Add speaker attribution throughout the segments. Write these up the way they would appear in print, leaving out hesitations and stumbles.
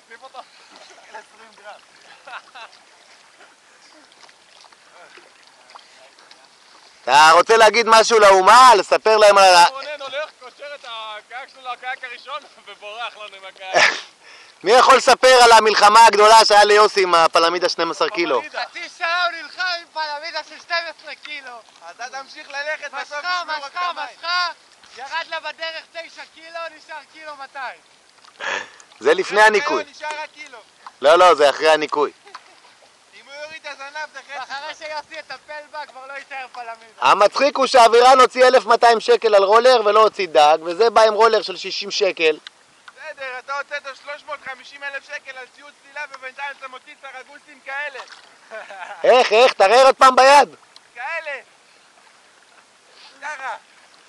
Speaker 1: תוסיף אותו. 20 גרם.
Speaker 2: אתה רוצה להגיד משהו לאומה? לספר להם על
Speaker 1: רונן הולך, קושר את הקייק שלו לקייק הראשון ובורח לנו עם הקייק.
Speaker 2: מי יכול לספר על המלחמה הגדולה שהיה ליוסי עם הפלמידה 12 קילו?
Speaker 3: חצי שעה הוא נלחם עם פלמידה של 12 קילו.
Speaker 1: אתה תמשיך ללכת בסוף
Speaker 3: משכה, ירד לה בדרך 9 קילו, נשאר קילו 200.
Speaker 2: זה לפני הניקוי.
Speaker 1: נשאר רק קילו.
Speaker 2: לא, זה אחרי הניקוי.
Speaker 1: אם הוא יוריד את הזנב זה חצי.
Speaker 3: אחרי שיוסי יטפל בה כבר לא יישאר פלמידה.
Speaker 2: המצחיק הוא שאבירן הוציא 1200 שקל על רולר ולא הוציא דג, וזה בא עם רולר של 60 שקל.
Speaker 1: בסדר, אתה הוצאת 350,000 שקל על ציוד צלילה ובינתיים אתה מוציא סרגוסים כאלה.
Speaker 2: איך? תראה עוד פעם ביד.
Speaker 1: כאלה. ככה.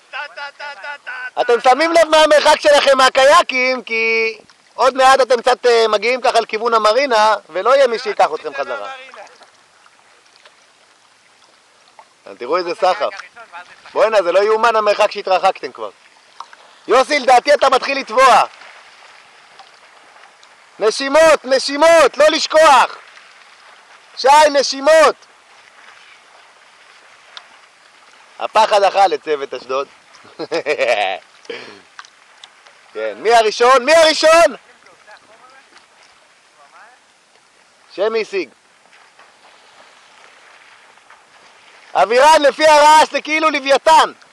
Speaker 2: אתם שמים לב מהמרחק שלכם מהקייקים, כי עוד מעט אתם קצת מגיעים ככה לכיוון המרינה, ולא יהיה מי שיקח אתכם חזרה. תראו איזה סחף. בוא'נה, זה לא יאומן המרחק שהתרחקתם כבר. יוסי, לדעתי אתה מתחיל לטבוע. נשימות, לא לשכוח. שי, נשימות. הפחד אכל את צוות אשדוד. כן, מי הראשון? שמי השיג. אבירן, לפי הרעש זה כאילו לוויתן.